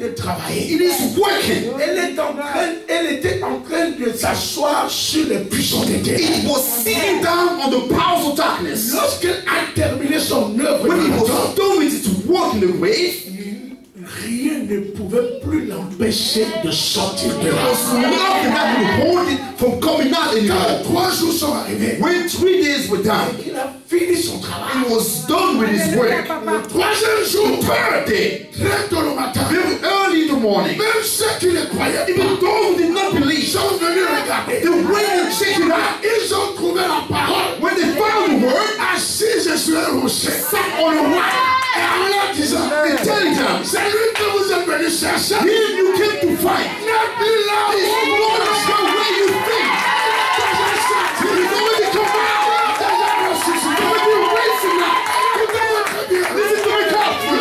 de travailler. It is working. Elle était en train de s'asseoir sur les puissants des ténèbres. It was sitting down on the powers of darkness. Lorsqu'elle a terminé son œuvre, When it was done with its work in the grave, rien ne pouvait plus l'empêcher de sortir de there là. was nothing that could hold it from coming out anymore. Quand 3 jours sont arrivés, When 3 days were done, il a fini son travail. it was done with his work. Le 3e jour, Third day, très tôt le matin, very early in the morning, même ceux qui ne croyaient even pas, those who did not believe, sont venus regarder. they went and checked it out. Ils ont trouvé la parole When they found the word, assise sur un rocher. sat on a rock. Et en leur disant, They telling them, c'est lui que vous êtes venu chercher. here you came to fight. N'est plus là. It's not the way you think. He's already come out. He's already racing now. This is very careful.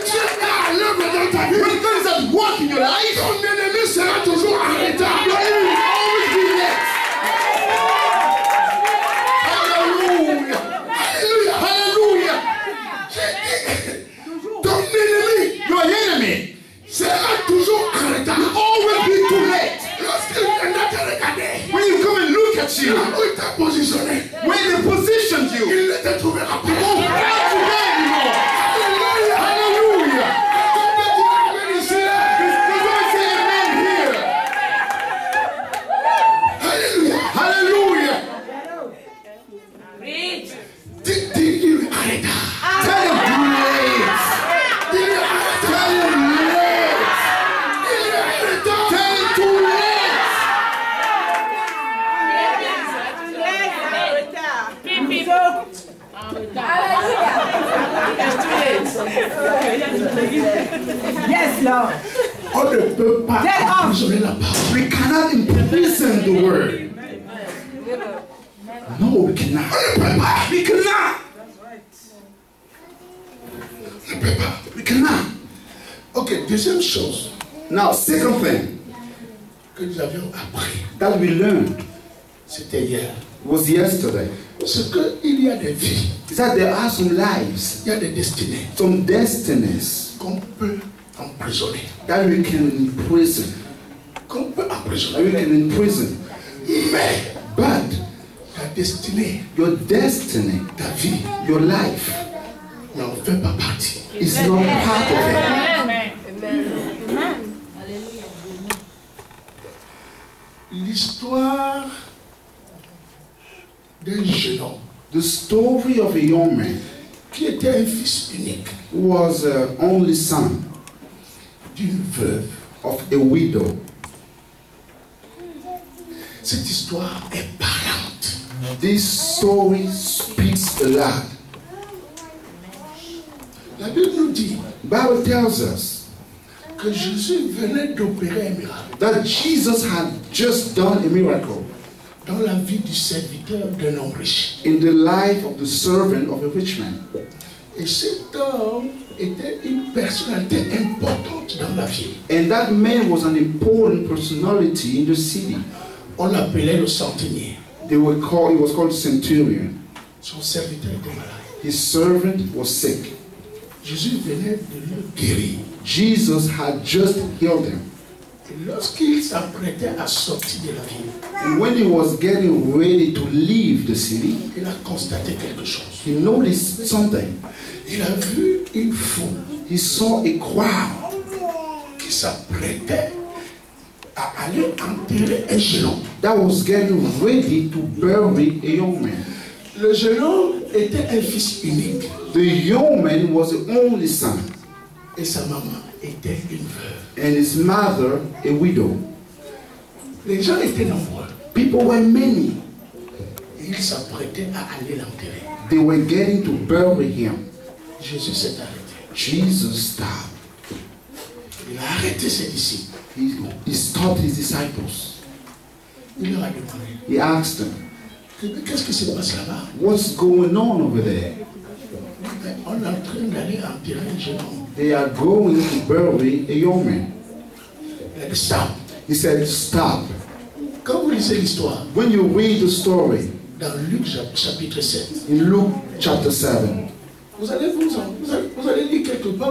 When God is at work in your life, Ton ennemi sera toujours en retard. your enemy will always be next. Hallelujah. Alléluia. Hallelujah. Ton ennemi Your enemy sera toujours en retard. will always be too late. Lorsqu'il viendra te regarder, When you come and look at you, où il t'a positionné, when they positioned you, il ne te trouvera you won't pas. fight today anymore. Alléluia. Hallelujah. Quand tu dis amen ici, There's always say amen here. alléluia. Hallelujah. Dis-lui arrête. Tell him too late. Dis-lui arrête. Tell him late. Dis-lui arrête. Tell him too late. Yes, Lord. On ne peut pas Get off. emprisonner la parole. We cannot imprison the word. No, we cannot. We cannot. On ne peut pas. We cannot. Ok, deuxième chose Now, second thing que nous avions appris, that we learned c'était hier. was yesterday C'est qu'il y a des vies, is that there are some lives, il y a des destinées some destinies qu'on peut emprisonner. that we can imprison. Qu'on peut That emprisonner. we can imprison. Mais But ta destinée, your destiny, ta vie, your life, n'en fait pas partie. is not part of it. L'histoire d'un jeune homme The story of a young man qui était un fils unique who was an only son d'une veuve. of a widow. Cette histoire est parlante. This story speaks a lot. La Bible nous dit Bible tells us que Jésus venait d'opérer un miracle that Jesus had just done a miracle dans la vie du serviteur d'un homme riche. in the life of the servant of a rich man. Et cet homme était une personnalité importante dans la ville. And that man was an important personality in the city. On l'appelait le centenier. He was called centurion. Son serviteur était malade. His servant was sick. Jésus venait de le guérir. Jesus had just healed him. Et lorsqu'il s'apprêtait à sortir de la ville, And when he was getting ready to leave the city, il a constaté quelque chose. he noticed something. Il a vu une foule He saw a crowd qui s'apprêtait à aller enterrer un jeune homme. that was getting ready to bury a young man. Le jeune homme était un fils unique The young man was the only son, et sa maman était une veuve. and his mother a widow. Les gens étaient nombreux People were many. et ils s'apprêtaient à aller l'enterrer. They were getting to bury him. Jésus s'est arrêté. Jesus stopped. Il a arrêté ses disciples. He stopped his disciples. Il leur a demandé, He asked them, qu'est-ce qui se passe là-bas? what's going on over there? On est en train d'aller enterrer un jeune homme. They are going to bury a young man. Il a dit, stop. He said, stop. Quand vous lisez l'histoire, When you read the story dans Luc chapitre 7, in Luke chapter 7, vous allez lire quelque part où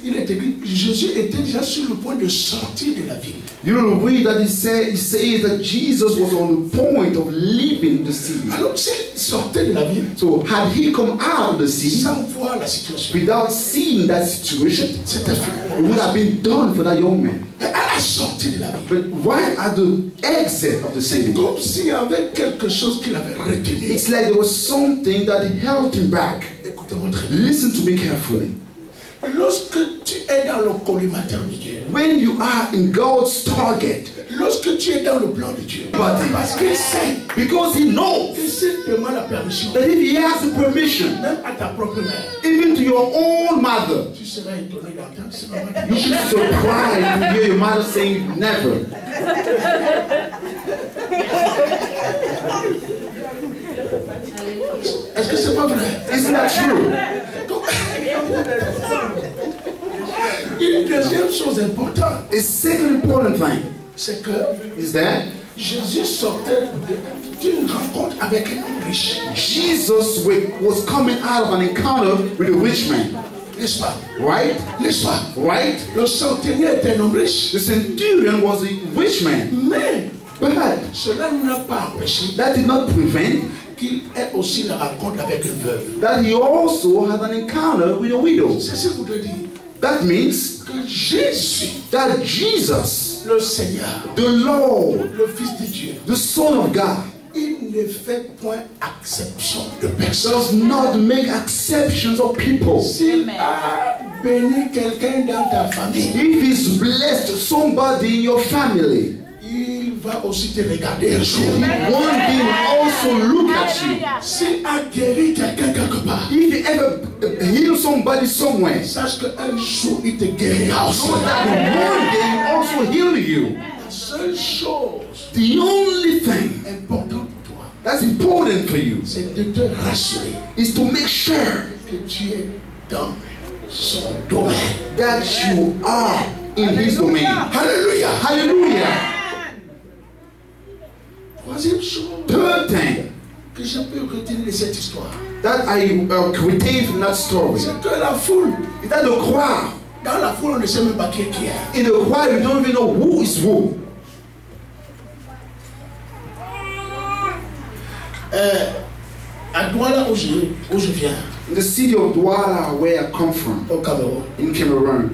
il est écrit, Jésus était déjà sur le point de sortir de la ville. You know, read that he says that Jesus was on the point of leaving the city. Alors s'il sortait de la ville, So had he come out of the city sans voir la situation, without seeing that situation, c'était fini. it would have been done for that young man. Mais à la sortie de la ville, But right at the exit of the c'est city, comme s'il y avait quelque chose qu'il avait retenu. it's like there was something that held him back. Écoutez-moi très bien. Listen to me carefully. Lorsque tu es dans le collimateur de Dieu, When you are in God's target, lorsque tu es dans le plan de Dieu, parce qu'il sait, because he knows il sait demande la permission, that if he has the permission, même à ta propre mère, even to your own mother, tu seras étonné d'entendre ce maman you dit. should be surprised to hear your mother saying never. Est-ce que c'est pas vrai? Isn't that true? Une deuxième chose importante, A second important thing c'est que is that Jésus sortait d'une rencontre avec un homme riche, Jesus was coming out of an encounter with a rich man, n'est-ce pas? right? N'est-ce pas? Right? Le centenier était un homme riche, The centurion was a rich man, mais but cela ne l'a pas empêché that did not prevent qu'il ait aussi la rencontre avec une veuve. that he also had an encounter with a widow. C'est ce que vous devez dire. That means Que Jésus, that Jesus, le Seigneur, the Lord, le Fils de Dieu, the Son of God, il ne fait point exception de personne. does not make exceptions of people. S'il a béni quelqu'un dans ta famille, If he's blessed somebody in your family, il va aussi te regarder un jour. one day will also look at you. S'il a guéri quelqu'un quelque part, If he ever heals somebody somewhere, sache qu'un jour il te guérira aussi. know that one day will also heal you. La seule chose The only thing importante pour toi, that's important for you c'est de te rassurer is to make sure que tu es dans son domaine. that you are in his domain. Alléluia. Hallelujah. Troisième chose Third thing que je peux retenir de cette histoire, that I retain from that story c'est que la foule, is that the crowd, dans la foule, on ne sait même pas qui est. in the crowd, you don't even know who is who. À Douala, où je viens, In the city of Douala, where I come from, au Cameroun, in Cameroon,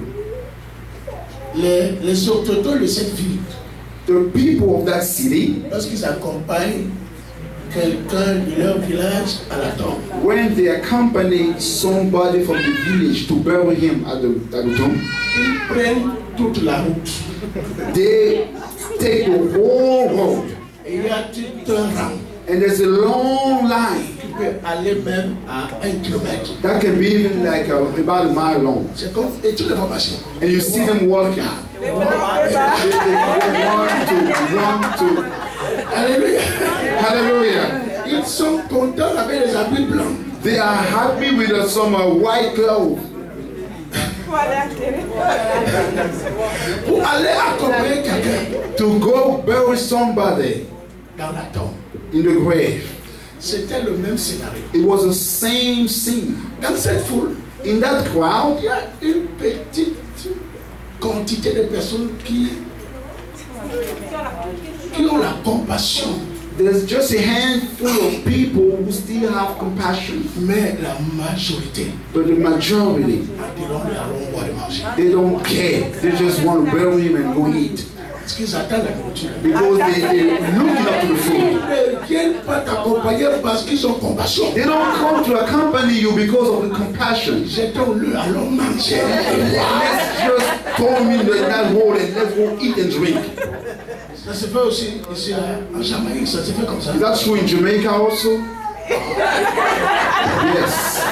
les autochtones de cette ville, the people of that city, lorsqu'ils accompagnent quelqu'un de leur village à la tombe, when they accompany somebody from the village to bury him at the tomb, ils prennent toute la route. they take the whole road, Et il y a tout un rang and there's a long line qui peut aller même à 1 kilomètre. that can be even like about a mile long, C'est comme, et tu les vois passer. and you see them walking. They go one to Alléluia. hallelujah. Ils sont contents avec les habits blancs. They are happy with some white clothes Pour aller accompagner quelqu'un to go bury somebody dans la tombe. in the grave. C'était le même scénario. It was the same scene. Dans cette foule, In that crowd, il y a une petite quantité de personnes qui ont la compassion. there's just a handful of people who still have compassion, Mais la majorité, but the majority, diront, allons boire et manger. they don't care. They just want to bury him and go eat Parce qu'ils attendent la nourriture. because they're looking up to the Ils food. ne viennent pas t'accompagner parce qu'ils ont compassion. They don't come to accompany you because of the compassion. Jetons-le, allons manger. Let's just throw him in that hole and let's go eat and drink. Ça se fait aussi ici en Jamaïque, ça se fait comme ça. Is that true in Jamaica also? Yes.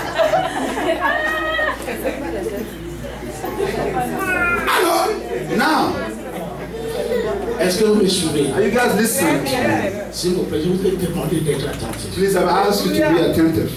Alors, Now, est-ce que vous me suivez? are you guys listening? S'il vous plaît, je vous ai demandé d'être attentif. Please, I've asked you to be attentive.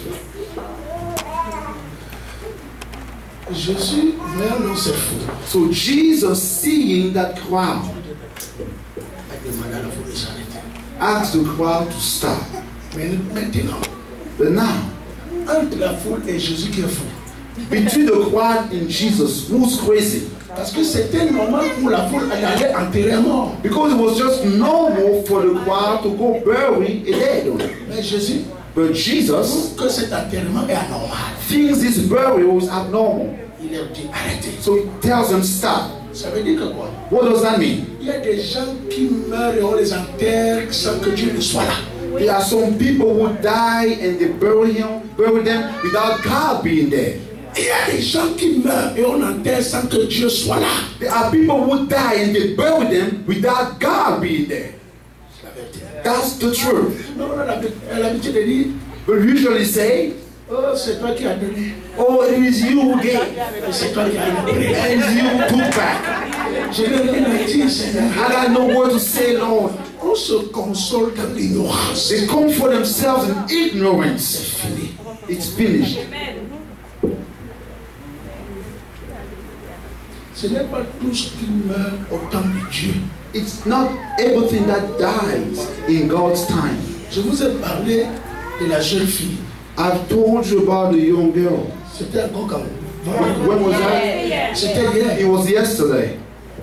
Jésus, voyant cette foule, So Jesus, seeing that crowd, a demandé à la foule de s'arrêter. asked the crowd to stop. Mais maintenant, But now, entre la foule et Jésus qui est fou, Between the cross in Jesus, who's crazy? Parce que c'était normal pour la foule d'aller enterrer un mort. Because it was just normal for the choir to go bury a dead one. Mais Jésus, But Jesus que cet enterrement est anormal. thinks this burial is abnormal. Il leur dit arrêtez. So he tells them stop. Ça veut dire que quoi? What does that mean? Il y a des gens qui meurent et on les enterre sans que Dieu ne soit là. There are some people who die and they bury them without God being there. Il y a des gens qui meurent et on enterre sans que Dieu soit là. There are people who die and they bury them without God being there. C'est la vérité. That's the truth. Non, on a l'habitude de dire, But we usually say, oh, c'est toi qui as donné. oh, it is you who gave. C'est toi qui as donné. It is you who took back. Je n'ai rien à dire, Seigneur. I got no word to say, Lord. On se console dans l'ignorance. They comfort themselves in ignorance. C'est fini. It's finished. Ce n'est pas tout ce qui meurt au temps de Dieu. It's not everything that dies in God's time. Je vous ai parlé de la jeune fille. I've told you about the young girl. C'était encore quand? When was that? C'était hier. It was yesterday.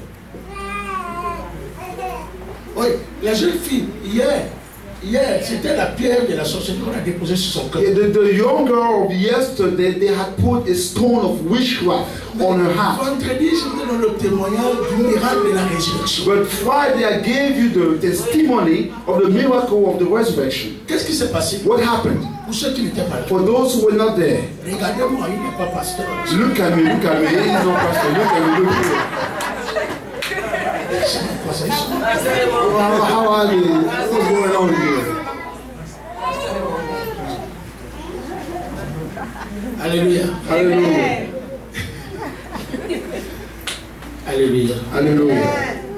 Oui, la jeune fille, hier, c'était la pierre de la sorcellerie qu'on a déposée sur son cœur. The young girl of yesterday, they had put a stone of witchcraft on her heart. Vendredi, je vous donne le témoignage du miracle de la résurrection. But Friday, I gave you the testimony of the miracle of the resurrection. Qu'est-ce qui s'est passé? What happened? Pour ceux qui n'étaient pas là. For those who were not there, Regardez-moi, il n'est pas pasteur. look at me, look at me. He's not pastor. Look at me, look at me. How are you? What's going on here? Alléluia. Hallelujah. Alléluia. Hallelujah.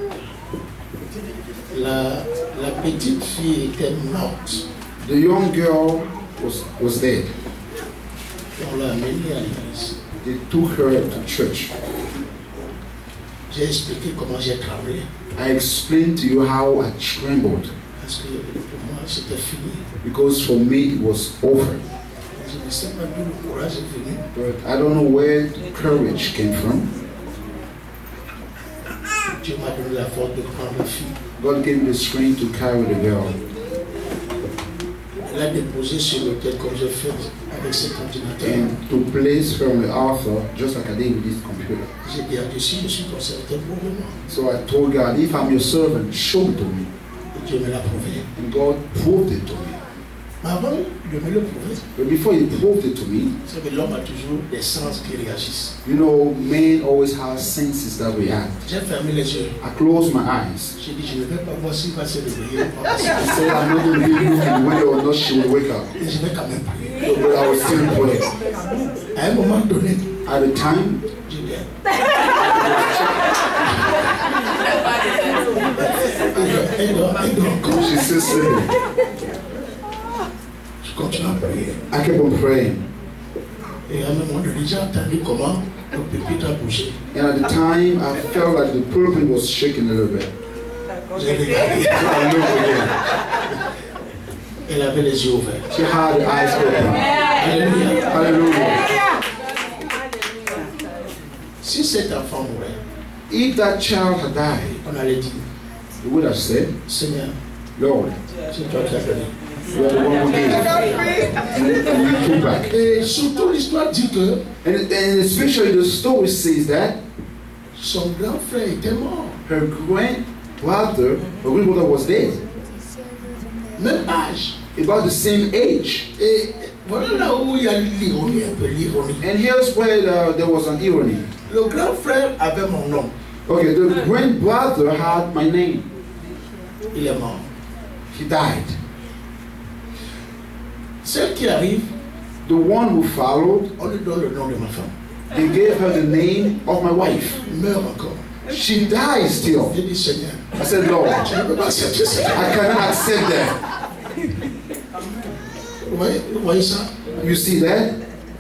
La petite fille était morte. The young girl was dead. On l'a amenée à l'église. They took her to church. J'ai expliqué comment j'ai tremblé. I explained to you how I trembled Parce que pour moi, c'était fini. because for me it was over. Je ne sais pas d'où le courage est venu. But I don't know where the courage came from. Dieu m'a donné la force de prendre la fille. God gave me the strength to carry the girl. Elle a déposé sur l'autel comme je fais avec cet ordinateur. And to place her on the altar just like I did with this computer. J'ai dit à Dieu, si je suis ton serviteur pour le moment. So I told God, if I'm your servant, show it to me. Et Dieu me l'a prouvé. And God proved it to me. Mais avant de me le prouver, But before He proved it to me, c'est que l'homme a toujours des sens qui réagissent. you know, man always has senses that react. J'ai fermé les yeux. I closed my eyes. J'ai dit, je ne vais pas voir s'il va se réveiller ou pas. I said, I'm not going to be looking whether or not she will wake up. Et je vais quand même prier. But I was still praying. À un moment donné, At the time, j'ai dit, elle dort encore. she's still sleeping. Je continue à prier. I kept on praying. Et à un moment donné, j'ai entendu comment le pupitre a bougé. And at the time, I felt like the pulpit was shaking a little bit. J'ai regardé. So I looked again. Elle avait les yeux ouverts. She had her eyes open. Alléluia. Hallelujah. Si cet enfant mourait, If that child had died, on allait dire, he would have said, Seigneur, Lord, c'est toi qui as donné. you are the one who gave. And you took back. Et surtout, l'histoire dit que And especially the story says that son grand frère était mort. her grandbrother was dead. Même âge. About the same age. Et voilà là où il y a l'ironie, un peu l'ironie. And here's where there was an irony. Le grand frère avait mon nom. Okay, the grandbrother had my name. Il est mort. He died. Celle qui arrive, The one who followed, on lui donne le nom de ma femme. they gave her the name of my wife. Meurt encore. She died still. J'ai dit, Seigneur, I said, Lord, je ne peux pas accepter ça. I cannot accept that. Vous voyez ça? You see that?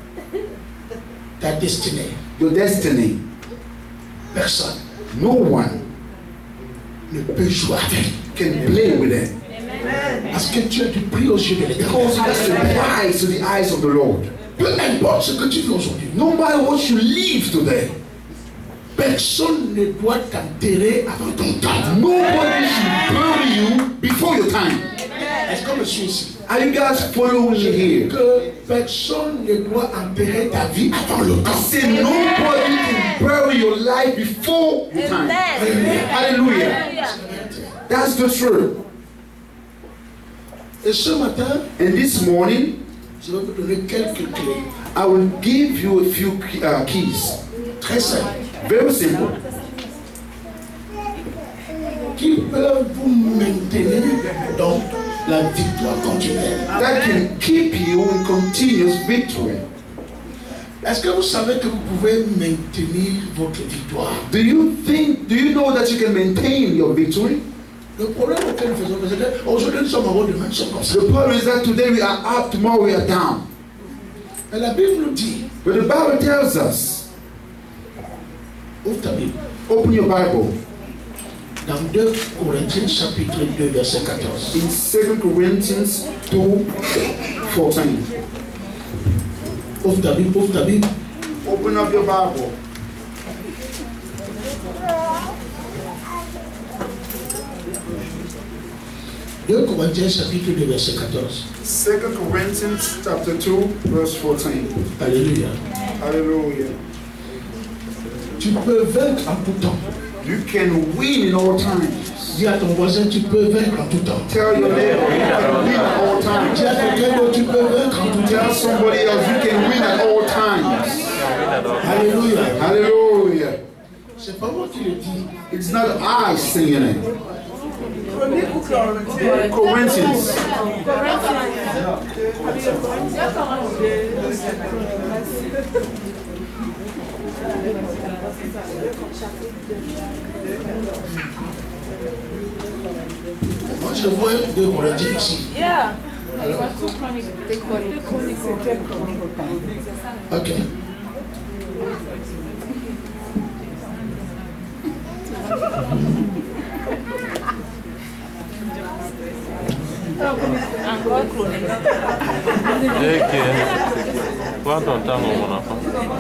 Ta destinée. Your destiny. Personne No one ne peut jouer avec. can play with it. Parce que tu as du prix aux yeux de l'Éternel. Because that's the prize to the eyes of the Lord. Peu importe ce que tu vis aujourd'hui. No matter what you live today, Personne ne doit t'enterrer avant ton temps. nobody should bury you before your time. Est-ce qu'on me suit ici? Are you guys following me here? Que personne ne doit enterrer ta vie avant le I temps. say nobody can bury your life before your time. Hallelujah. That's the truth. Et ce matin, And this morning, je vais vous donner quelques clés. I will give you a few keys. Très simples. Very simple. Qui peuvent vous maintenir dans la victoire continuelle. That can keep you in continuous victory. Est-ce que vous savez que vous pouvez maintenir votre victoire? Do you know that you can maintain your victory? Le problème auquel nous faisons, c'est qu'aujourd'hui nous sommes en haut, demain nous sommes comme ça. The problem is that today we are up, tomorrow we are down. Mais la Bible nous dit, But the Bible tells us, ouvre ta Bible, open your Bible, dans 2 Corinthiens chapitre 2 verset 14. in 2 Corinthians 2:14. Ouvre ta Bible, ouvre ta Bible. Open up your Bible. Deux Corinthiens chapitre 2 verset 14. 2 Corinthians chapter 2, verse 14. Alléluia. Hallelujah. Tu peux vaincre en tout temps. You can win in all times. Dis à ton voisin, tu peux vaincre en tout temps. Tell your neighbor you can win at all times. Dis à quelqu'un d'autre, tu peux vaincre en tout temps. Tell somebody else you can win at all times. Alléluia. Hallelujah. C'est pas moi qui le dis. It's not I singing it. Corinthians. Moi je vois 2 Corinthiens ici. Yeah. Alors, ok. Encore chronique. Prends ton temps, mon enfant.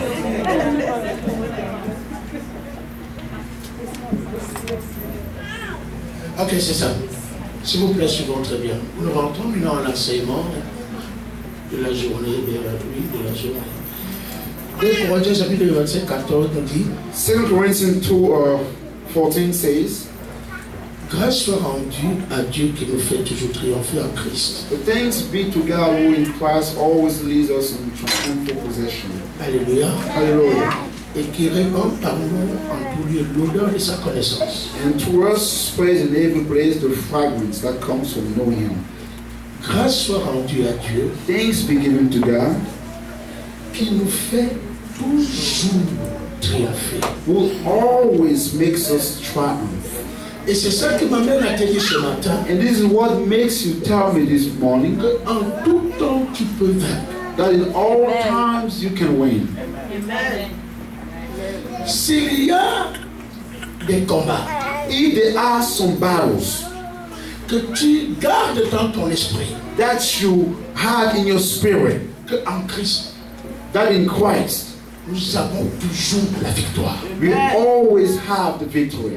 Ok, c'est ça. S'il vous plaît, suivons très bien. Nous rentrons maintenant à l'enseignement de la journée, de la journée. 2 Corinthiens chapitre 25, 14 nous dit, 2 Corinthians 2:14 says, grâce soit rendue à Dieu qui nous fait toujours triompher en Christ. "The thanks be to God who in Christ always leads us in triumphal possession." Alléluia. Hallelujah. Et qui répand par nous en tout lieu l'odeur de sa connaissance. And to us spreads in every place the fragrance that comes from knowing Him. Grâce soit rendue à Dieu Thanks be given to God qui nous fait toujours triompher. who always makes us triumph. Et c'est ça qui m'amène à te dire ce matin, And this is what makes you tell me this morning en tout temps tu peux vaincre. that in all times you can win. S'il y a des combats If there are some battles que tu gardes dans ton esprit, that you had in your spirit, que en Christ, that in Christ nous avons toujours la victoire. we always have the victory.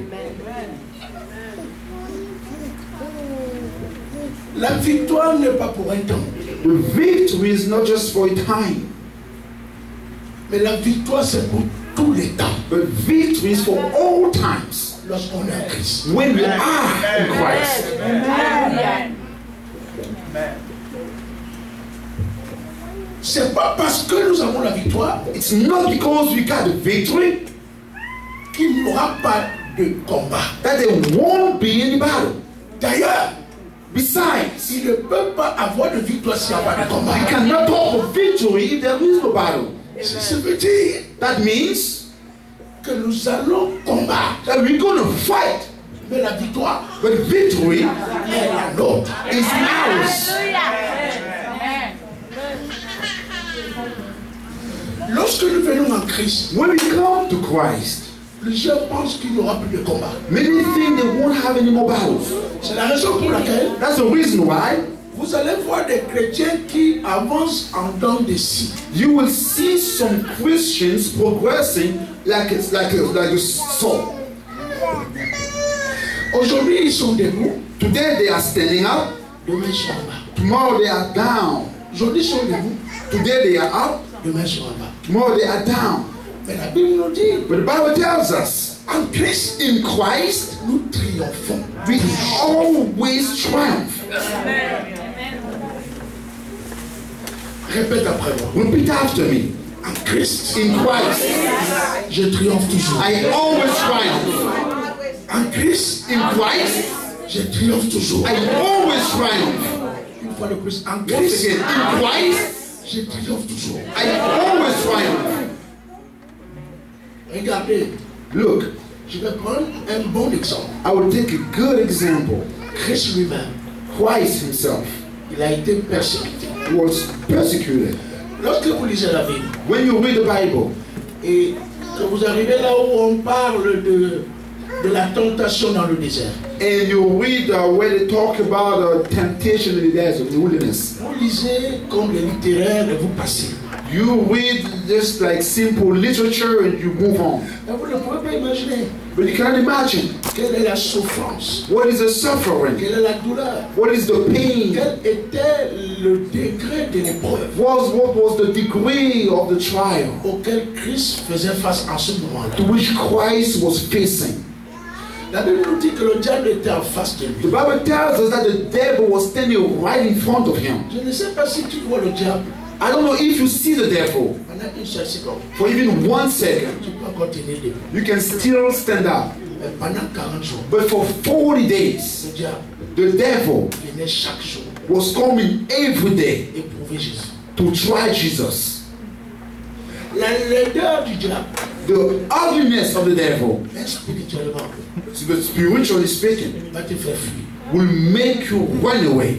La victoire n'est pas pour un temps, The victory is not just for a time, mais la victoire c'est pour tous les temps. but victory is for all times Lorsqu'on est en Christ. when we are in Christ. C'est pas parce que nous avons la victoire It's not because we got the victory qu'il n'y aura pas de combat. that there won't be any battle. D'ailleurs, Besides, il ne peut pas avoir de victoire s'il n'y a pas de combat. we cannot talk of victory if there is no battle. Ça veut dire That means que nous allons combattre, that we're going to fight, mais la victoire but victory est la nôtre. is ours. Lorsque nous venons en Christ, When we come to Christ, plusieurs pensent qu'il n'y aura plus de combat. many think they won't have any more battles. C'est la raison pour laquelle That's the reason why vous Vous allez voir des chrétiens qui avancent en dents de scie. You will see some Christians progressing like a saw. Aujourd'hui, ils sont debout. Today they are standing up. Demain, ils sont en bas. Tomorrow they are down. Aujourd'hui, ils sont debout. Today they are up. Demain, ils sont en bas. Tomorrow they are down. Mais la Bible nous dit, But the Bible tells us, en Christ, in Christ, nous triomphons. we always triumph. Répète après moi. Repeat after me. En Christ, In Christ, je triomphe toujours. I always triumph. En Christ, In Christ, je triomphe toujours. I always triumph. Une fois de plus, en Once Christ, again, in Christ, je triomphe toujours. I always triumph. Regardez, Look, je vais prendre un bon exemple. I will take a good example. Christ lui-même, Christ himself il a été persécuté. was persecuted. Lorsque vous lisez la Bible When you read the Bible, et que vous arrivez là où on parle de la tentation dans le désert, and you read where they talk about temptation in the desert, in the wilderness, vous lisez comme les littéraires et vous passez. you read just like simple literature and you move on. Mais vous ne pouvez pas imaginer But you cannot imagine quelle est la souffrance, what is the suffering, quelle est la douleur, what is the pain, quel était le degré de l'épreuve what was the degree of the trial auquel Christ faisait face en ce moment-là. to which Christ was facing. La Bible nous dit que le diable était en face de The lui. Bible tells us that the devil was standing right in front of him. Je ne sais pas si tu vois le diable I don't know if you see the devil pendant une seule seconde. for even 1 second. Tu peux encore tenir debout. You can still stand up. Mais pendant 40 jours, But for 40 days, le diable the devil venait chaque jour was coming every day éprouver Jésus. to try Jesus. La laideur du diable, The ugliness of the devil, même spirituellement, spiritually speaking, va te faire fuir. will make you run away.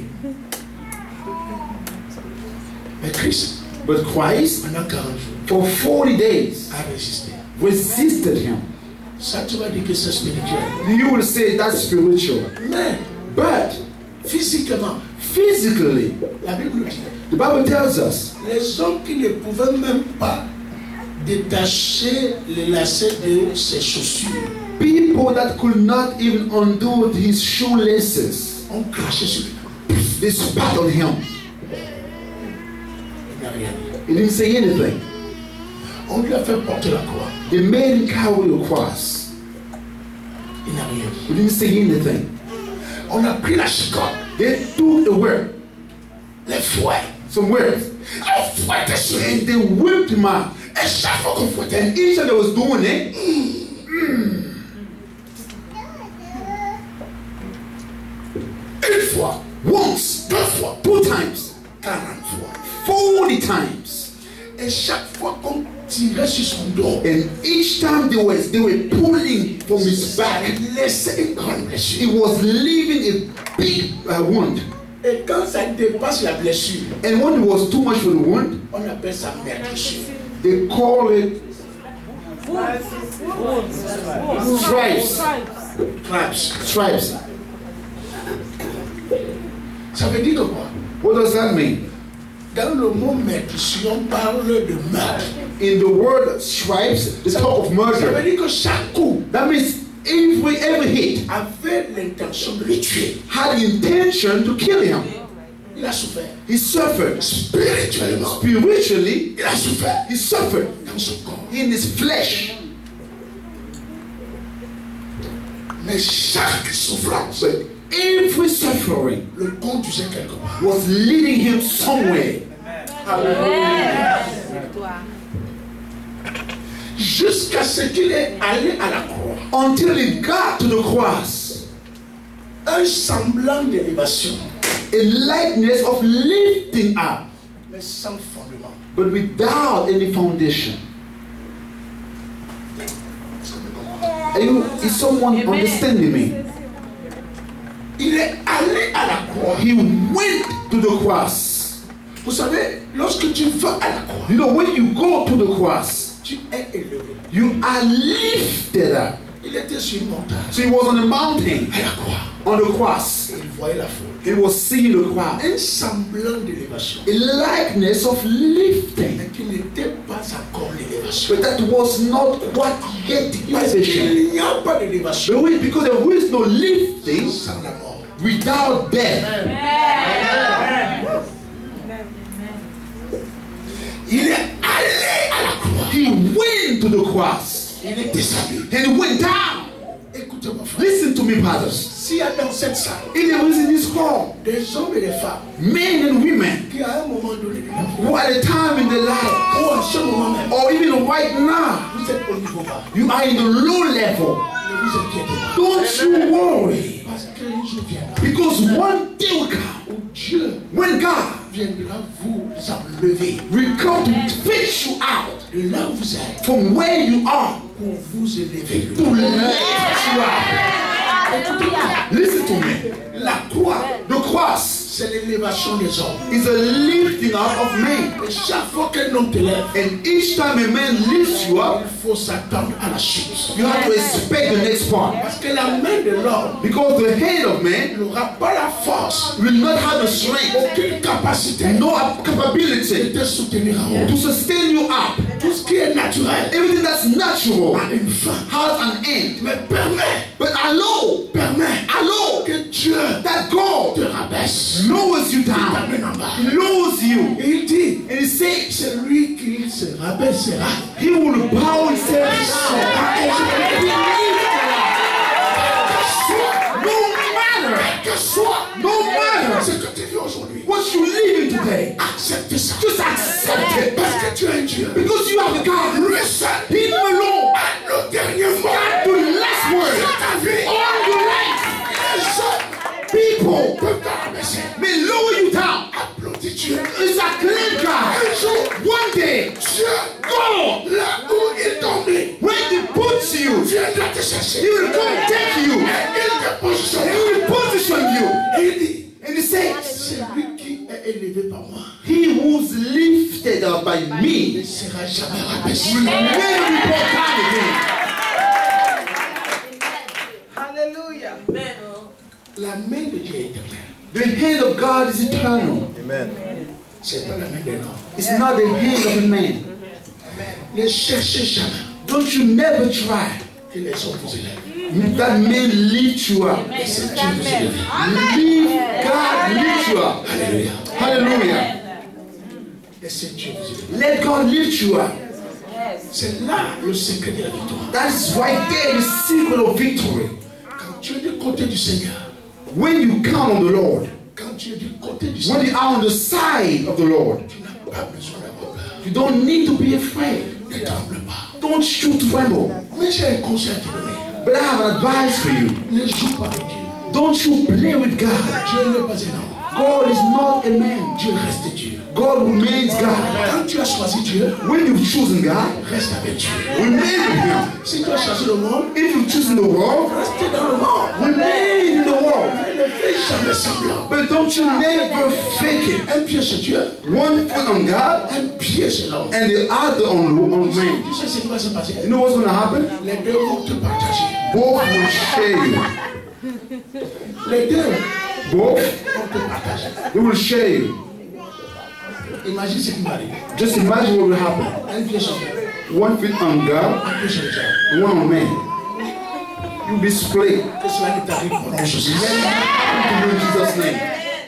Mais Christ, But Christ, pendant 40 jours, for 40 days, a résisté. resisted him. Ça, tu vas dire que c'est spirituel. You will say that's spiritual. Mais But physiquement, physically, la Bible nous dit, the Bible tells us les hommes qui ne pouvaient même pas détacher les lacets de ses chaussures people that could not even undo his shoelaces, ont craché sur lui. they spat on him. Il n'a rien dit. He didn't say anything. On lui a fait porter la croix. They made him carry the cross. Il n'a rien dit. He didn't say anything. On a pris la chicotte, They took the whip, les fouets. some whips, On fouettait sur lui. and they whipped him out. Et chaque fois qu'on fouettait, And each time they was doing it, une fois, once, 2 fois, 2 times, 40 fois. 40 times. Et chaque fois qu'on tirait sur son dos, And each time they were pulling from his ça back, laissait une grande he blessure. was leaving a big wound. Et quand ça dépasse la blessure, And when it was too much for the wound, on appelle ça meurtrissure. they call it stripes. Traps. Stripes. Ça veut dire que quoi? What does that mean? Dans le mot meurtrissure, on parle de meurtre. In the word stripes, they talk of Ça veut murder. dire que chaque coup That means every hit avait l'intention de le tuer. had the intention to kill him. Il a souffert. He suffered. Spirituellement, Spiritually, il a souffert he suffered dans son corps. in his flesh. Mais chaque souffrance But every suffering le conduisait quelque part. was leading him somewhere. Jusqu'à ce qu'il est allé à la croix. Until he got to the cross. Un semblant d'élévation, A likeness of lifting up, mais sans fondement. but without any foundation. Is someone understanding me? Il est allé à la croix. He went to the cross. Vous savez, lorsque tu vas à la croix, You know, when you go to the cross, tu es élevé. you are lifted up. Il était sur une montagne, So he was on a mountain, à la croix. on the cross, Et il voyait la foule. He was seeing the cross. Un semblant d'élévation. A likeness of lifting. Mais qui n'était pas encore l'élévation. But that was not quite yet the Parce elevation. qu'il n'y a pas d'élévation But wait, because there is no lifting sans la mort. without death. Il est allé à la croix. He went to the cross Il est descendu. and he went down. Écoutez-moi, frère. Listen to me, brothers. S'il y a dans cette salle If there is in this hall des hommes et des femmes men and women qui, à un moment donné de la vie, who at a time in their life, ou en ce moment même, or even right now, vous êtes au niveau bas, you are in the low level, ne vous inquiétez pas. don't you worry. Parce qu'un jour viendra Because one day will come où Dieu when God viendra vous enlever will come to fetch you out de là où vous êtes from where you are pour vous élever. to lift you up. Listen to me. La croix, The cross c'est l'élévation des hommes. is a lifting up of men. Et chaque fois qu'un homme te lève, And each time a man lifts you up, il faut s'attendre à la chute. you have to expect the next part. Parce que la main de l'homme Because the head of man n'aura pas la force, will not have the strength, aucune capacité no de capability te soutenir en haut. to sustain you up. Tout ce qui est naturel Everything that's natural a une fin. has an end. Mais But allow que Dieu that God te rabaisse. lowers you down, T'amène en bas. He lowers you, Et il dit, and He says celui qui se rabaissera He will bow Himself down. No matter ce que tu vis aujourd'hui, what you live in today, accepte ça. just accept it. Parce que tu es un Dieu. Because you have a God, Lui seul Him alone, a le dernier mot. got the last word Dans ta vie, on your life. les hommes People peuvent te rabaisser. may lower you down. Applaudis Dieu. It's a clear God. Un jour, One day, Dieu, God, là où il t'a mis, when He puts you, viendra te He chercher. will come take you. Et il te And positionnera. He will position you. Et il dit, And He says, c'est lui qui est élevé par moi. He who's lifted up by Il ne me sera jamais rabaissé. will never be brought down again. Hallelujah. La main de Dieu est éternelle. The hand of God is eternal. C'est pas la main d'un homme. It's not the hand of a man. Ne cherchez jamais Don't you never try que les hommes vous élèvent. that man lift you up. C'est Dieu vous élève. God lift you up. Alléluia. Hallelujah. Et c'est Dieu vous élève. Let God lift you up. C'est là le secret de la victoire. That's right there, the secret of victory. Quand tu es du côté du Seigneur, When you come on the Lord, quand tu es du côté du when Seigneur, you are on the side of the Lord, tu n'as pas besoin d'avoir peur. you don't need to be afraid. Ne tremble pas. Don't you tremble. Mais j'ai un conseil à te donner. But I have an advice for you. Ne joue pas avec Dieu. Don't you play with God. Dieu n'est pas un homme. God is not a man. Dieu reste Dieu. God remains God. Quand tu as choisi Dieu, When you've chosen God, reste avec Dieu. remain with Him. Si tu as choisi le monde, If you've chosen the world, reste dans le monde. remain in the world. Ne fais jamais semblant. But don't you never fake it. Un pied sur Dieu, One foot on God un pied sur l'homme. and the other on man. Tu sais ce qui va se passer? You know what's going to happen? Les deux vont te partager. Both will share you. Les deux Both, vont te partager. they will share you. Imagine ce qui m'arrive. Just imagine what will happen. Un pied sur Dieu, One foot on God un pied sur le diable. and one on man. You'll be split. Que cela ne t'arrive pas dans Jésus. In Jesus' name.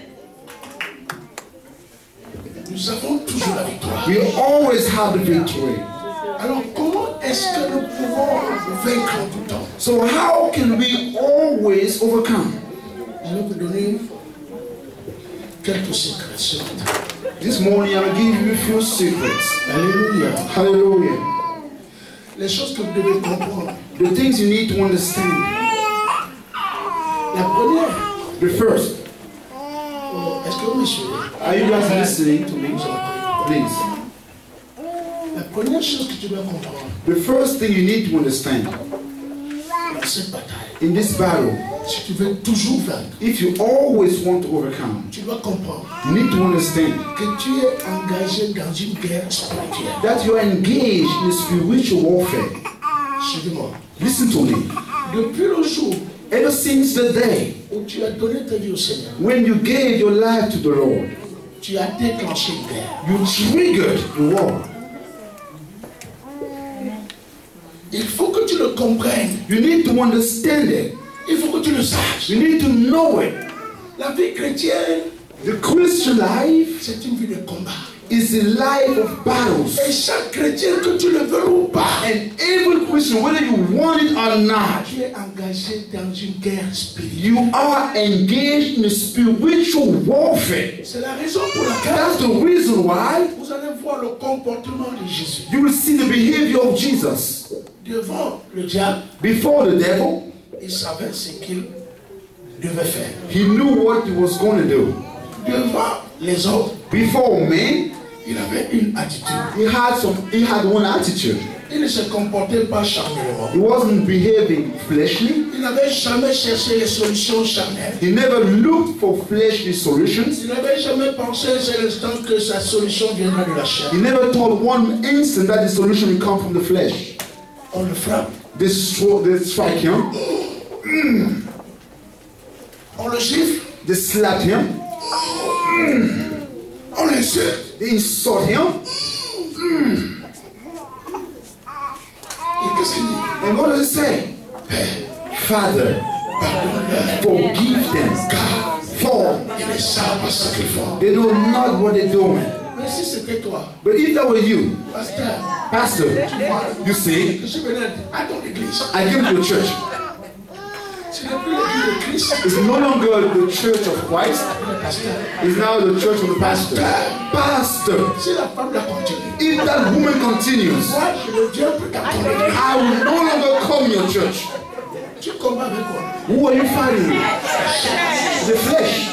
Nous avons toujours la victoire. We always have the victory. Alors comment est-ce que nous pouvons vaincre en tout temps? So how can we always overcome? Je vais vous donner quelques secrets ce matin. This morning I'll give you a few secrets. Alléluia. Hallelujah. Les choses que vous devez comprendre. The things you need to understand. La première, The first, est-ce que vous me suivez? are you guys listening to me? Nous allons prier. Please. La première chose que tu dois comprendre The first thing you need to understand dans cette bataille, in this battle, si tu veux toujours vaincre, if you always want to overcome, tu dois comprendre you need to understand que tu es engagé dans une guerre spirituelle. that you are engaged in spiritual warfare. Suivez-moi. Listen to me. Depuis le jour Ever since the day où tu as donné ta vie au Seigneur, when you gave your life to the Lord, tu as déclenché une guerre. you triggered the war. Il faut que tu le comprennes. You need to understand it. Il faut que tu le saches. You need to know it. La vie chrétienne, The Christian life c'est une vie de combat. is a life of battles. Et chaque chrétien, que tu le veux ou pas, And every Christian, whether you want it or not, tu es engagé dans une guerre spirituelle. you are engaged in a spiritual warfare. C'est la raison pour laquelle That's the reason why vous allez voir le comportement de Jésus. you will see the behavior of Jesus. Devant le diable, Before the devil, il savait ce qu'il devait faire. he knew what he was going to do. Devant les autres, Before men, il avait une attitude. he had one attitude. Il ne se comportait pas charnellement. He wasn't behaving fleshly. Il n'avait jamais cherché les solutions charnelles. He never looked for fleshly solutions. Il n'avait jamais pensé un seul instant que sa solution viendra de la chair. He never thought one instant that the solution will come from the flesh. On le frappe, They strike him, on le gifle, they slap him, on l'insulte. they insult him. Et qu'est-ce qu'il dit? And what does it say? Father, forgive them, for Il ne savent pas ce qu'ils font. they know not what they're doing. Mais si c'était toi, But if that were you, pasteur, Pastor, you see, je venais à ton église. I came to the church. Ce n'est plus l'église de Christ, It's no longer the church of Christ. le pasteur. It's now the church of the pastor. Pastor, Si la femme la continue, if that woman continues, moi je ne viens plus dans ton église. I will no longer come in your church. Tu combats avec quoi? Who are you fighting with? The flesh.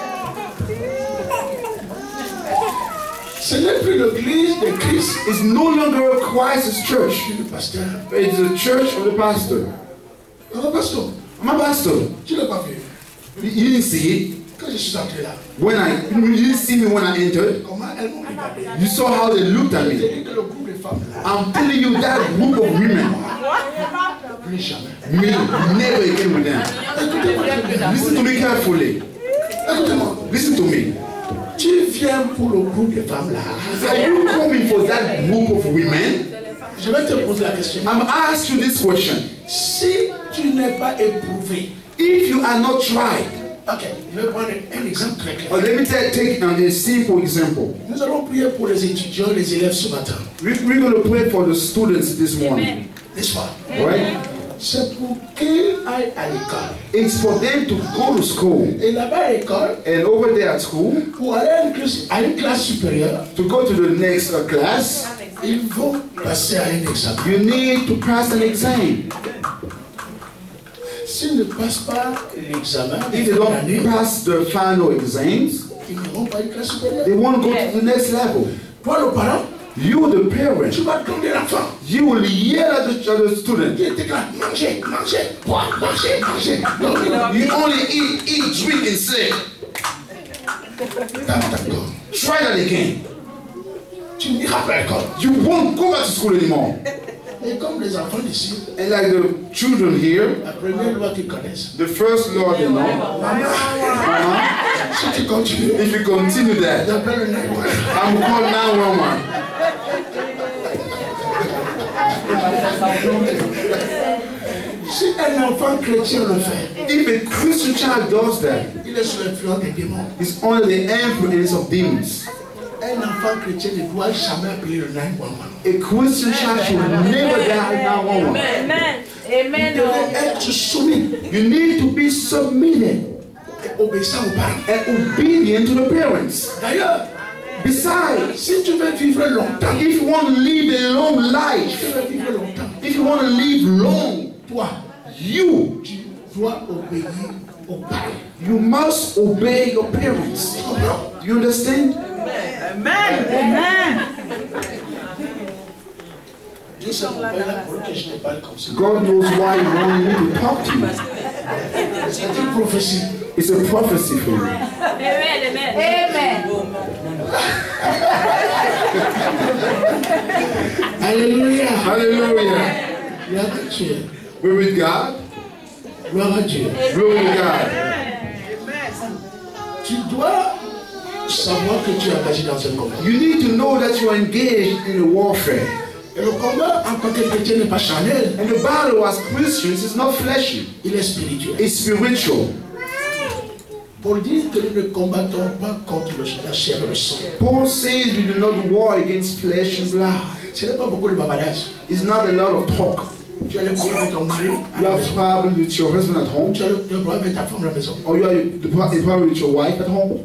Ce n'est plus l'église de Christ, It's no longer Christ's church. c'est le pasteur. It's the church of the pastor. Alors, pasteur, I'm a pastor. tu ne l'as pas vu. You didn't see it Quand je suis entré là, you didn't see me when I entered. comment elles m'ont regardé? You saw how they looked at J'ai me. dit que le groupe de femmes là, I'm telling you that group of women, plus jamais. me, never again with them. Écoutez-moi très bien. Listen to me carefully. Écoutez-moi. Listen to me. Tu viens pour le groupe de femmes là. Are you coming for that group of women? Je vais te poser la question. I'm asking you this question. Si tu n'es pas éprouvé, If you are not tried, ok, je vais prendre un exemple très clair. let me take a simple example. Nous allons prier pour les étudiants, les élèves ce matin. We're going to pray for the students this morning, N'est-ce pas? right? C'est pour qu'ils aillent à l'école. It's for them to go to school, Et là-bas à l'école, and over there at school, pour aller à une classe supérieure, to go to the next class, ils vont passer à un examen. you need to pass an exam. S'ils ne passent pas l'examen de If they fin d'année, don't pass the final exams, ils n'auront pas une classe supérieure. they won't go to the next level. Toi, le parent, You, the parent, tu vas gronder l'enfant. you will yell at the student. Qui était là, mangez, mangez, boire, mangez, mangez. Non, You only eat, drink, and sleep. d'accord. Try that again. Tu n'iras pas à l'école. You won't go back to school anymore. Et comme les enfants d'ici, And like the children here, la première loi qu'ils connaissent, the first law they know, si tu continues, if you continue that, j'appelle le 911. I'm call 911. Si un enfant chrétien le fait, If a Christian child does that, il est sous l'influence des démons. it's under the influence of demons. Un enfant chrétien ne doit jamais appeler le 911. A Christian child should never dial 911. Amen. Il Amen. devait être soumis You need to be submitted et obéissant aux parents. and obedient to the parents. D'ailleurs, Besides, si tu veux vivre longtemps, if you want to live a long si life, tu veux vivre longtemps, if you want to live long, toi, you dois obéir aux parents. you must obey your parents. Tu comprends? You understand? Amen. Dieu s'est trompé là pour que je te parle comme ça. God knows why He wanted me to talk to you. C'est une prophétie. It's a prophecy for you. Amen. Alléluia. Hallelujah. Regarde Dieu. We're with God. Gloire à Dieu. Glory to God. Tu dois savoir que tu es engagé dans un combat. You need to know that you are engaged in a warfare. Et le combat en tant que chrétien n'est pas charnel. And the battle as Christians is not fleshy. Il est spirituel. It's spiritual. Pour dire que nous ne combattons pas contre la chair et le sang. Paul says we do not war against flesh and blood. Ce n'est pas beaucoup de bavardage. It's not a lot of talk. Tu as le problème avec ton mari. You have a problem with your husband at home. Tu as le problème avec ta femme à la maison. Or you have the problem with your wife at home.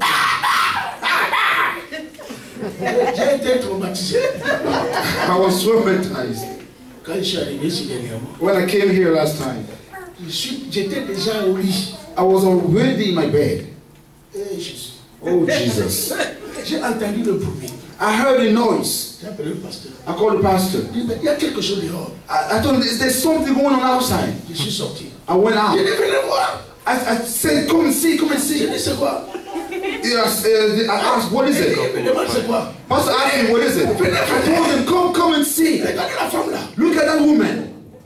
J'ai été traumatisé. I was traumatized Quand je suis arrivé ici dernièrement. when I came here last time. J'étais déjà au lit. I was already in my bed. Et Jésus. Oh Jesus. J'ai entendu le bruit. I heard a noise. J'ai appelé le pasteur. I called the pastor. Il dit, mais il y a quelque chose dehors. I told him, there's something going on outside. Je suis sorti. I went out. Il dit, venez voir. I said, come and see, come and J'ai see. dit, c'est quoi? Yes, I asked, what is it? Il me demande, c'est quoi? Pastor asked me, what is it? I told him, come and see. Regardez la femme là. Look at that woman.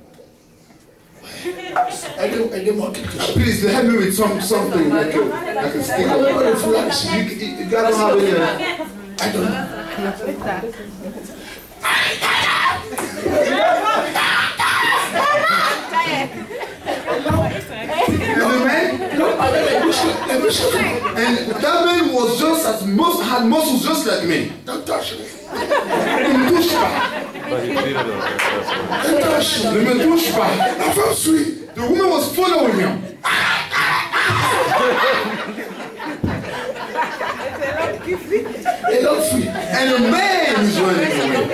Elle est morte quelque chose. Please help me with something like a stick. Elle avait pas de foulard ici. You gotta have it. I don't know. And that man was just had muscles just like me. Don't touch me. Ne me touche pas. But he did it on purpose. Don't touch me. Ne me touche pas. La femme suit. The woman was following him. Et l'autre fuit. And the man is running away.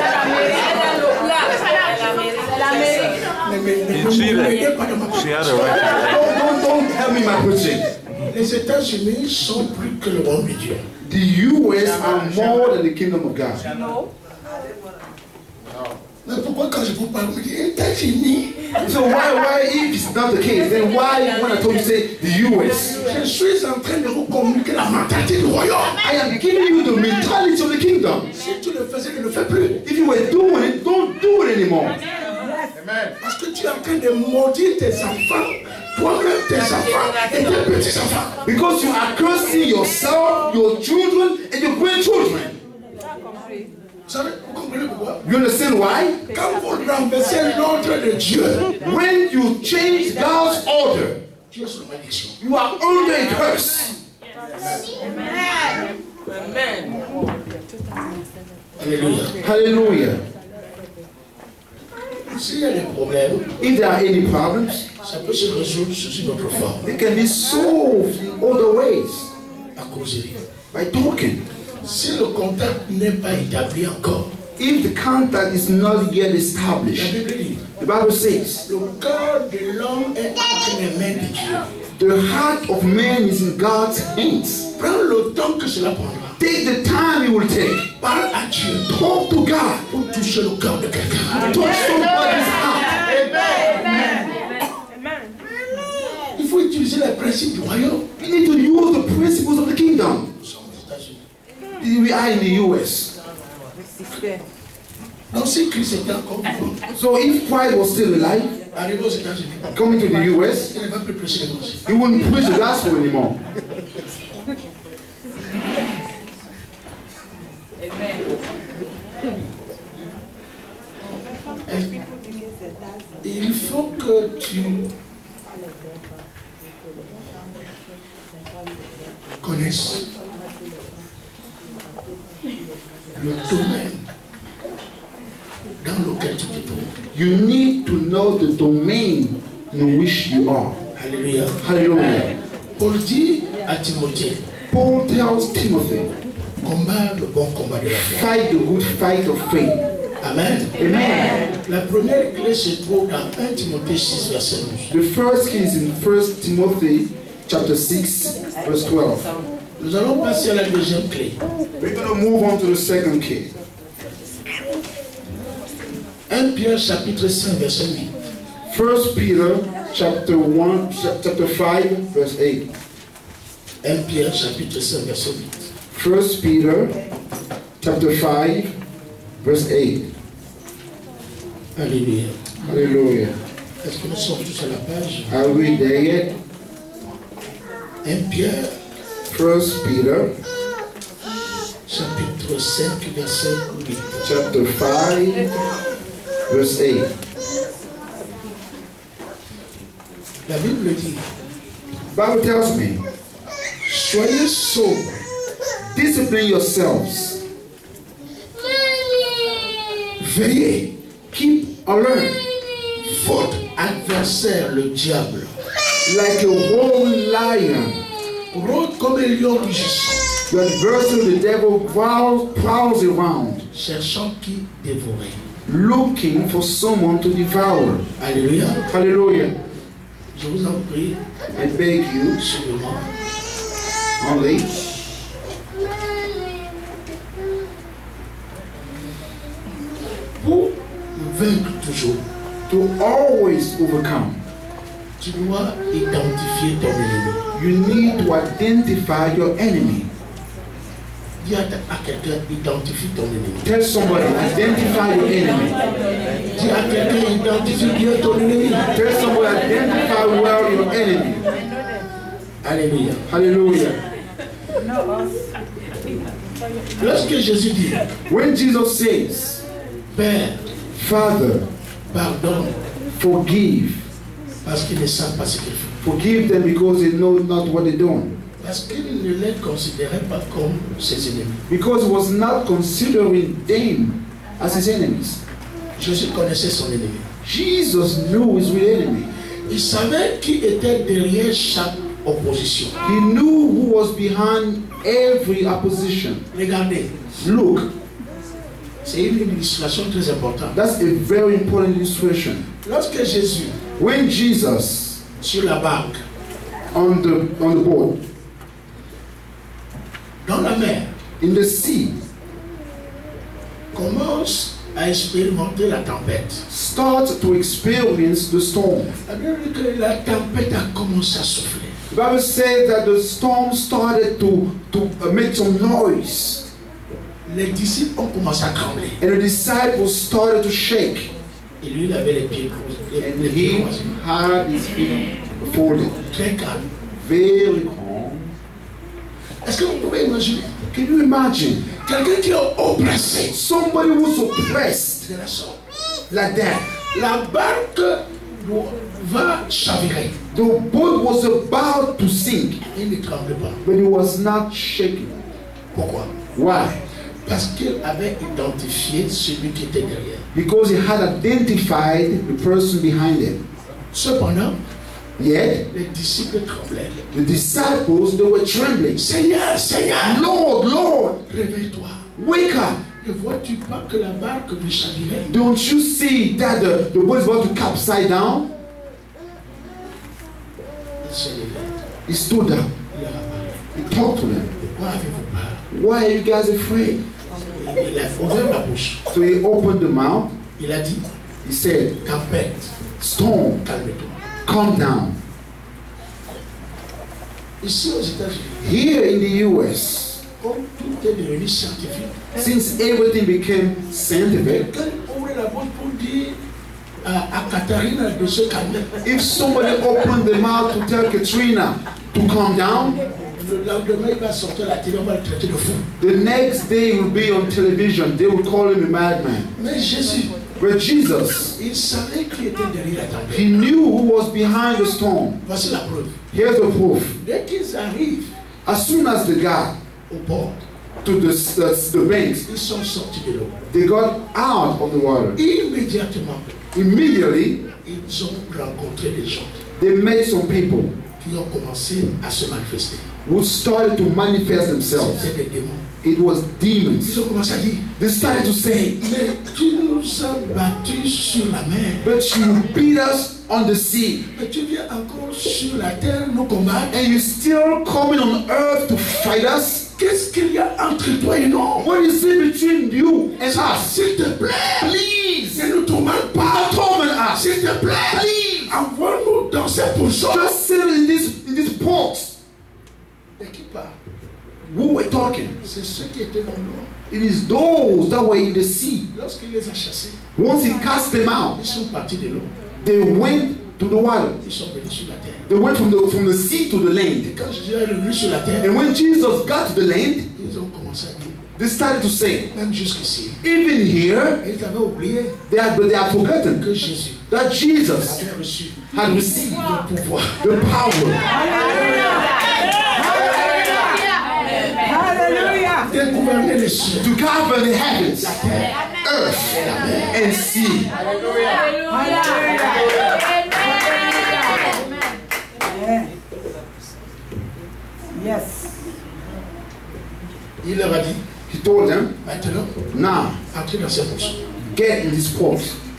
He cheated. She had a right to Don't help me my preaching. Les États-Unis sont plus que le royaume de Dieu. The US are more than the kingdom of God. Mais pourquoi quand je vous parle, vous dites États-Unis? So why if it's not the case, then why when I told you say the US? Je suis en train de vous communiquer la mentalité du royaume. I am giving you the mentality of the kingdom. Si tu le faisais, ne le fais plus. If you were doing it, don't do it anymore. Parce que tu es en train de maudire tes enfants, toi-même tes enfants et tes petits-enfants. Because you are cursing yourself, your children, and your grandchildren. Vous savez, vous comprenez pourquoi? You understand why? Quand vous renversez l'ordre de Dieu, When you change God's order, tu es sous la malédiction. you are under a curse. Alléluia. Hallelujah. S'il y a des problèmes, If there are any problems, ça peut se résoudre sous une autre forme. they can be solved in other ways. À causer. By talking. Si le contact n'est pas établi encore, If the contact is not yet la established, Bible dit, the Bible says, le cœur de l'homme est entre les mains de Dieu. the heart of man is in God's hands. Prends le temps que cela prendra. Take the time it will take. Parle à Dieu Talk to God. pour toucher le cœur de quelqu'un. Touch somebody's heart. Il faut utiliser les principes du royaume. We need to use the principles of the kingdom. Nous sommes aux États-Unis. We are in the US. Donc si Christ était encore vivant, So if Christ was still alive, arrivé aux États-Unis, coming to the US, il ne va plus prêcher l'évangile. he wouldn't preach the gospel anymore. Il faut que tu connaisses le domaine dans lequel tu te trouves. You need to know the domain in which you are. Alléluia. Hallelujah. Paul dit à Timothée, Paul tells Timothy, combat le bon combat de la foi. fight the good fight of faith. Amen. Amen. La première clé se trouve dans 1 Timothée 6, verset 12. The first key is in 1 Timothy chapter 6, verse 12. Nous allons passer à la deuxième clé. We're going to move on to the second key. 1 Pierre chapitre 5, verset 8. 1 Peter chapter 1, chapter 5, verse 8. 1 Pierre chapitre 5, verset 8. 1 Peter chapter 5, verse 8. Alléluia. Hallelujah. Est-ce que nous sommes tous à la page? Are we there yet? 1 Pierre, 1 Peter, chapitre 5, verset 8. chapter 5, verse 8. La Bible dit, Bible tells me, soyez sobres, discipline yourselves, veillez, keep alert, votre adversaire, le diable, like a roaring lion. rôde comme un lion rugissant, The adversary, the devil, prowls around, cherchant qui dévorer. looking for someone to devour. Alléluia. Hallelujah. Je vous en prie, I beg you, suivez-moi. only, Pour vaincre toujours, to always overcome, tu dois identifier ton ennemi. you need to identify your enemy. Dis à quelqu'un, identifie ton ennemi. Tell somebody, identify your enemy. Dis à quelqu'un, identifie bien ton ennemi. Tell somebody, identify well your enemy. Alléluia. Hallelujah. Lorsque Jésus dit, When Jesus says, Père, Father, pardonne, forgive, parce qu'ils ne savent pas ce qu'ils font. forgive them because they know not what they're doing. Parce qu'il ne les considérait pas comme ses ennemis. Because he was not considering them as his enemies. Jésus connaissait son ennemi. Jesus knew his real enemy. Il savait qui était derrière chaque opposition. He knew who was behind every opposition. Regardez, Look, c'est une illustration très importante. that's a very important illustration. Lorsque Jésus, When Jesus sur la barque, on the boat, dans la mer, in the sea, commence à expérimenter la tempête. start to experience the storm. La Bible dit que la tempête a commencé à souffler. The Bible says that the storm started to make some noise, Les disciples ont commencé à trembler. and the disciples started to shake, Et lui, il avait les pieds croisés. and Les pieds he croisés. had his feet folded. Très calme. Very calm. Est-ce que vous pouvez imaginer Can you imagine quelqu'un qui est oppressé somebody who's oppressed de la sorte? like that? La barque va chavirer. The boat was about to sink, Il ne tremblait pas. but it was not shaking. Pourquoi? Why? Parce qu'il avait identifié celui qui était derrière. Because he had identified the person behind it. Cependant, Yet, les disciples tremblaient. the disciples, they were trembling. Seigneur, Seigneur, Lord, Lord, réveille-toi. wake up. Ne vois-tu pas que la barque veut chavirer? Don't you see that the boat is about to capsize down? Il s'est levé. He stood up. Il a parlé. He talked to them. Pourquoi avez-vous peur? Why are you guys afraid? Il a ouvert la bouche. So he opened the mouth. Il a dit, He said, tempête, storm, calme-toi. calm down. Ici aux États-Unis, Here in the US, comme tout est devenu scientifique, since everything became scientific, quelqu'un ouvre la bouche pour dire à Katharina de se calmer. if somebody opened the mouth to tell Katrina to calm down, Le lendemain, il va sortir à la télé, on va le traiter de fou. the next day he will be on television. They will call him a madman. Mais Jésus, But Jesus, il savait qui était derrière la tempête. he knew who was behind the storm. Voici la preuve. Here's the proof. Dès qu'ils arrivent As soon as they got au port, to the banks, ils sont sortis de l'eau. they got out of the water. Immédiatement, Immediately, ils ont rencontré des gens they met some people qui ont commencé à se manifester. who started to manifest themselves. C'était des démons. It was Ils demons. ont commencé à dire, They started to say, mais tu nous as battus sur la mer. but you beat us on the sea, Mais tu viens encore sur la terre nous combattre. and you still coming on earth to fight us? Qu'est-ce qu'il y a entre toi et nous? What is it between you and us? S'il te plaît, Please, ne nous tourmente pas. don't torment us. S'il te plaît, Please, envoie-nous dans ces pourceaux. just sit in this box. Et qui parle? Who were talking? C'est ceux qui étaient dans l'eau. It is those that were in the sea. Lorsqu'il les a chassés, Once he cast them out, ils sont partis de l'eau. They went to the water. Ils sont venus sur la terre. They went from the sea to the Et land. quand Jésus est revenu sur la terre, And when Jesus got to the land, ils ont commencé à dire, they started to say, même jusqu'ici, even here, et ils avaient oublié they had forgotten que Jésus that Jesus avait reçu had received le pouvoir. the power De gouverner les cieux, to govern the heavens, earth, and sea. Yes. il leur a dit, He told them, maintenant, now, entrez dans cette poche. get in this port.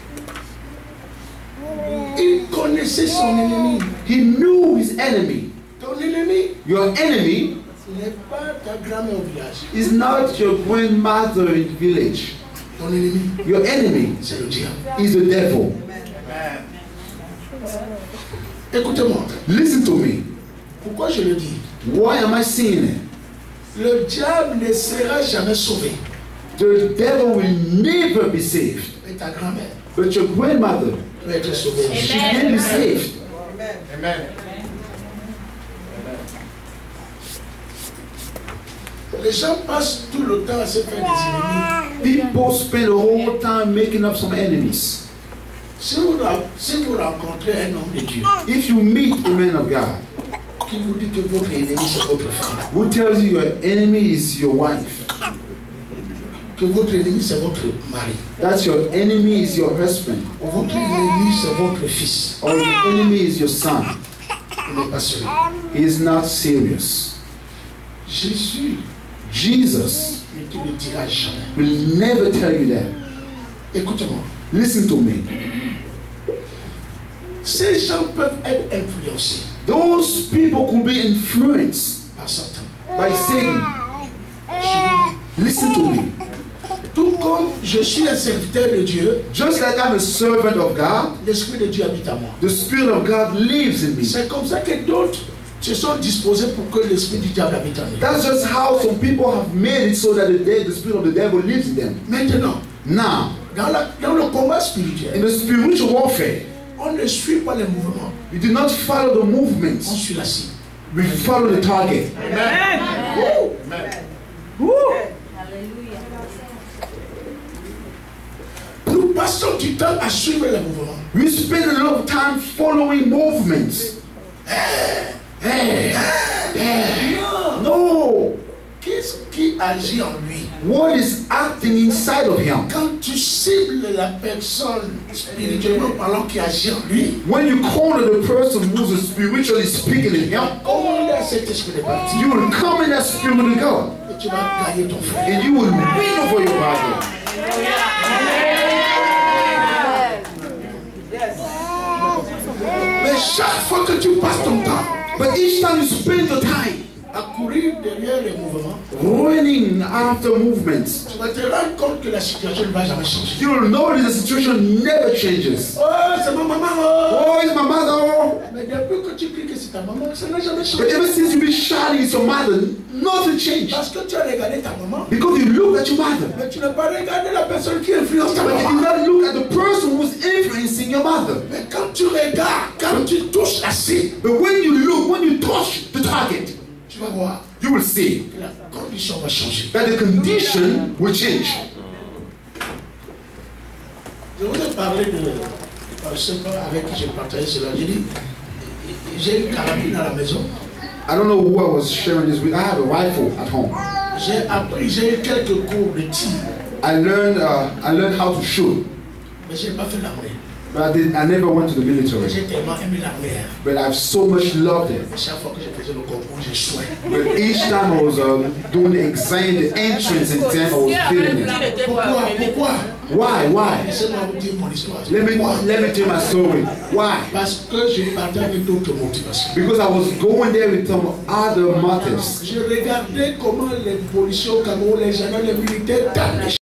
Il connaissait son ennemi. He knew his enemy. Ton ennemi Your enemy n'est pas ta grand-mère au village. is not your grandmother in the village. Ton ennemi, Your enemy c'est le diable. is the devil. Écoutez-moi, Listen to me. pourquoi je le dis? Why am I saying it? Le diable ne sera jamais sauvé. The devil will never be saved. Mais ta grand-mère But your grandmother, peut être sauvée. she can be saved. Les gens passent tout le temps à se faire des ennemis. People spend the whole time making up some enemies. Si vous rencontrez un homme de Dieu If you meet a man of God qui vous dit que votre ennemi c'est votre femme, who tells you your enemy is your wife, que votre ennemi c'est votre mari, that your enemy is your husband, ou votre ennemi c'est votre fils, or your enemy is your son, il n'est pas sérieux. he is not serious. Jésus Jesus ne te le dira jamais. will never tell you that. Écoute-moi, Listen to me. ces gens peuvent être influencés Those people could be influenced par Satan. by Satan. Listen to me. Tout comme je suis un serviteur de Dieu, Just like I'm a servant of God, l'Esprit de Dieu habite à moi. the Spirit of God lives in me. C'est comme ça que d'autres se sont disposés pour que l'Esprit du diable habite en eux. That's just how some people have made it so that the spirit of the devil lives in them. Maintenant, Now, dans le combat in spirituel, the spiritual warfare, on ne suit pas les mouvements, we do not follow the on movements. suit la cible. We follow the target. Nous passons du temps à suivre les mouvements. We spend a lot of time following movements. No. Qu'est-ce qui agit en lui? What is acting inside of him? Quand tu cibles la personne spirituellement parlant qui agit en lui, When you corner the person who's spiritually speaking in him, commande à cet esprit de parti you will come in that spirit of God et tu vas gagner ton frère. and you will win over your brother. Mais chaque fois que tu passes ton temps But each time you spend the time à courir derrière les mouvements, running after movements, tu vas te rendre compte que la situation ne va jamais changer. you will notice the situation never changes. Oh, c'est ma maman. Oh. Oh, it's my mother. Mais depuis que tu cries que c'est ta maman, ça n'a jamais But changé. ever since you've been shouting it's your mother, nothing changed. Parce que tu as regardé ta maman, Because you look at your mother. mais tu n'as pas regardé la personne qui influence ta But you maman. did not look at the person who's influencing your mother. Mais quand tu regardes, quand tu touches la cible, But when you look, when you touch the target, tu vas voir you will see que la condition va changer. that the condition will change. Je voudrais parler de ce pas avec qui j'ai partagé cela. J'ai dit, j'ai une carabine à la maison. I don't know who I was sharing this with. I have a rifle at home. J'ai eu quelques cours de tir, I learned how to shoot, mais je n'ai pas fait l'armée. but I never went to the military. J'ai tellement aimé l'armée. But I've so much loved it. Chaque fois que je faisais le concours, j'ai choisi. But each time I was doing the exam, the entrance exam, I was feeling it. Pourquoi? Why? Laissez-moi vous dire mon histoire. Let me tell my story. Why? Parce que je partais avec d'autres motivations. Because I was going there with some other motives. Je regardais comment les policiers au Cameroun, les gendarmes, les militaires tapent les